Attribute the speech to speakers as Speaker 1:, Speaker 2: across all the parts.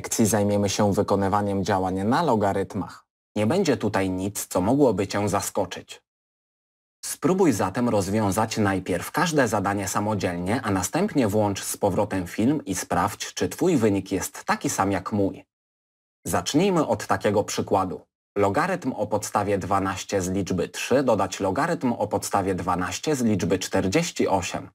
Speaker 1: lekcji zajmiemy się wykonywaniem działań na logarytmach. Nie będzie tutaj nic, co mogłoby Cię zaskoczyć. Spróbuj zatem rozwiązać najpierw każde zadanie samodzielnie, a następnie włącz z powrotem film i sprawdź, czy Twój wynik jest taki sam jak mój. Zacznijmy od takiego przykładu. Logarytm o podstawie 12 z liczby 3 dodać logarytm o podstawie 12 z liczby 48.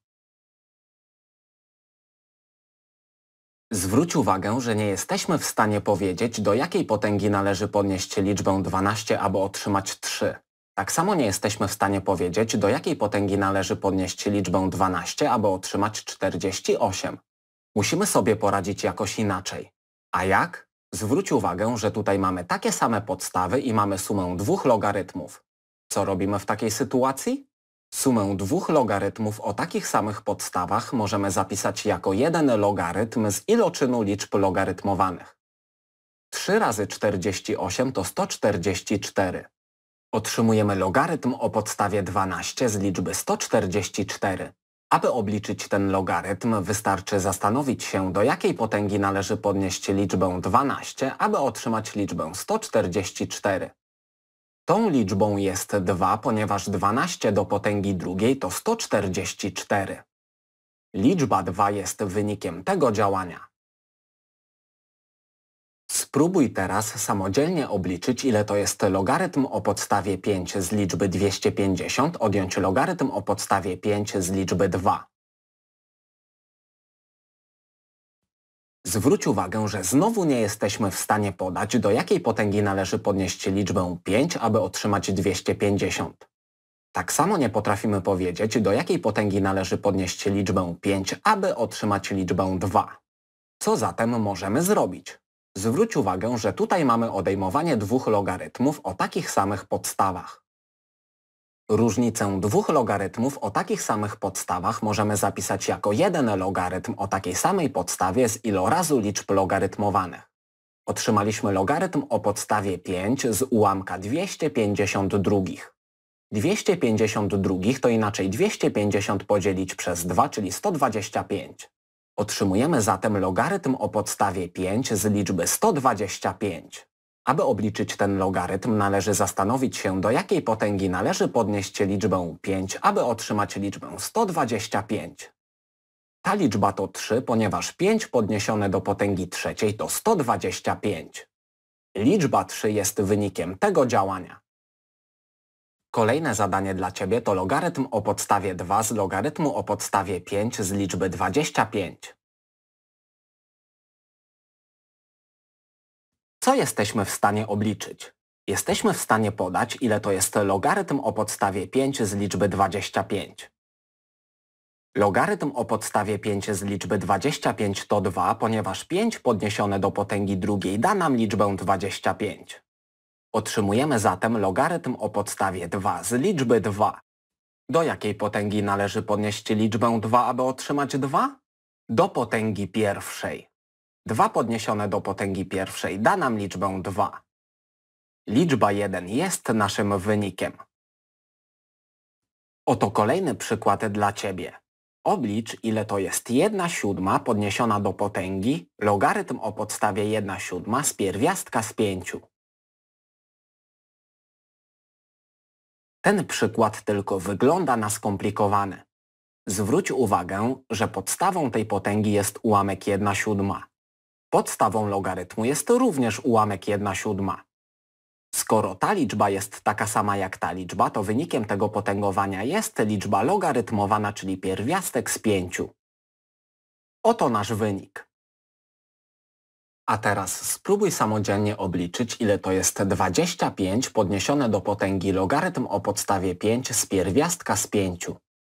Speaker 1: Zwróć uwagę, że nie jesteśmy w stanie powiedzieć, do jakiej potęgi należy podnieść liczbę 12, aby otrzymać 3. Tak samo nie jesteśmy w stanie powiedzieć, do jakiej potęgi należy podnieść liczbę 12, aby otrzymać 48. Musimy sobie poradzić jakoś inaczej. A jak? Zwróć uwagę, że tutaj mamy takie same podstawy i mamy sumę dwóch logarytmów. Co robimy w takiej sytuacji? Sumę dwóch logarytmów o takich samych podstawach możemy zapisać jako jeden logarytm z iloczynu liczb logarytmowanych. 3 razy 48 to 144. Otrzymujemy logarytm o podstawie 12 z liczby 144. Aby obliczyć ten logarytm, wystarczy zastanowić się, do jakiej potęgi należy podnieść liczbę 12, aby otrzymać liczbę 144. Tą liczbą jest 2, ponieważ 12 do potęgi drugiej to 144. Liczba 2 jest wynikiem tego działania. Spróbuj teraz samodzielnie obliczyć, ile to jest logarytm o podstawie 5 z liczby 250 odjąć logarytm o podstawie 5 z liczby 2. Zwróć uwagę, że znowu nie jesteśmy w stanie podać, do jakiej potęgi należy podnieść liczbę 5, aby otrzymać 250. Tak samo nie potrafimy powiedzieć, do jakiej potęgi należy podnieść liczbę 5, aby otrzymać liczbę 2. Co zatem możemy zrobić? Zwróć uwagę, że tutaj mamy odejmowanie dwóch logarytmów o takich samych podstawach. Różnicę dwóch logarytmów o takich samych podstawach możemy zapisać jako jeden logarytm o takiej samej podstawie z ilorazu liczb logarytmowanych. Otrzymaliśmy logarytm o podstawie 5 z ułamka 252. 252 to inaczej 250 podzielić przez 2, czyli 125. Otrzymujemy zatem logarytm o podstawie 5 z liczby 125. Aby obliczyć ten logarytm, należy zastanowić się, do jakiej potęgi należy podnieść liczbę 5, aby otrzymać liczbę 125. Ta liczba to 3, ponieważ 5 podniesione do potęgi trzeciej to 125. Liczba 3 jest wynikiem tego działania. Kolejne zadanie dla Ciebie to logarytm o podstawie 2 z logarytmu o podstawie 5 z liczby 25. Co jesteśmy w stanie obliczyć? Jesteśmy w stanie podać, ile to jest logarytm o podstawie 5 z liczby 25. Logarytm o podstawie 5 z liczby 25 to 2, ponieważ 5 podniesione do potęgi drugiej da nam liczbę 25. Otrzymujemy zatem logarytm o podstawie 2 z liczby 2. Do jakiej potęgi należy podnieść liczbę 2, aby otrzymać 2? Do potęgi pierwszej. 2 podniesione do potęgi pierwszej da nam liczbę 2. Liczba 1 jest naszym wynikiem. Oto kolejny przykład dla Ciebie. Oblicz, ile to jest 1/7 podniesiona do potęgi logarytm o podstawie 1/7 z pierwiastka z 5. Ten przykład tylko wygląda na skomplikowany. Zwróć uwagę, że podstawą tej potęgi jest ułamek 1/7. Podstawą logarytmu jest również ułamek 1/7. Skoro ta liczba jest taka sama jak ta liczba, to wynikiem tego potęgowania jest liczba logarytmowana, czyli pierwiastek z 5. Oto nasz wynik. A teraz spróbuj samodzielnie obliczyć, ile to jest 25 podniesione do potęgi logarytm o podstawie 5 z pierwiastka z 5.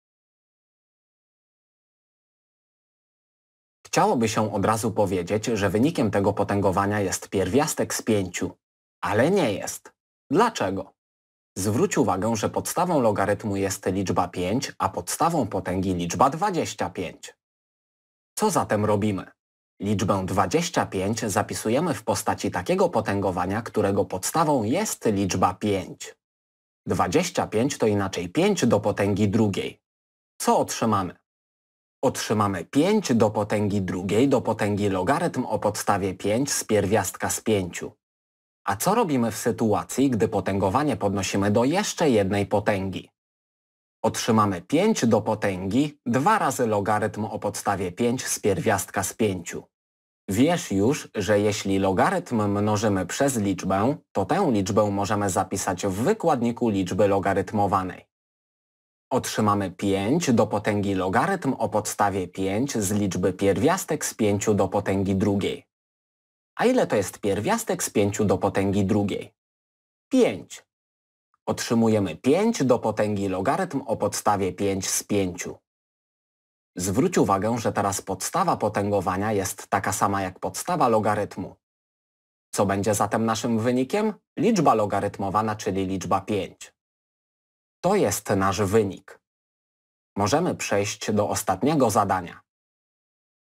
Speaker 1: Chciałoby się od razu powiedzieć, że wynikiem tego potęgowania jest pierwiastek z 5. Ale nie jest. Dlaczego? Zwróć uwagę, że podstawą logarytmu jest liczba 5, a podstawą potęgi liczba 25. Co zatem robimy? Liczbę 25 zapisujemy w postaci takiego potęgowania, którego podstawą jest liczba 5. 25 to inaczej 5 do potęgi drugiej. Co otrzymamy? Otrzymamy 5 do potęgi drugiej do potęgi logarytm o podstawie 5 z pierwiastka z 5. A co robimy w sytuacji, gdy potęgowanie podnosimy do jeszcze jednej potęgi? Otrzymamy 5 do potęgi 2 razy logarytm o podstawie 5 z pierwiastka z 5. Wiesz już, że jeśli logarytm mnożymy przez liczbę, to tę liczbę możemy zapisać w wykładniku liczby logarytmowanej. Otrzymamy 5 do potęgi logarytm o podstawie 5 z liczby pierwiastek z 5 do potęgi drugiej. A ile to jest pierwiastek z 5 do potęgi drugiej? 5. Otrzymujemy 5 do potęgi logarytm o podstawie 5 z 5. Zwróć uwagę, że teraz podstawa potęgowania jest taka sama jak podstawa logarytmu. Co będzie zatem naszym wynikiem? Liczba logarytmowana, czyli liczba 5. To jest nasz wynik. Możemy przejść do ostatniego zadania.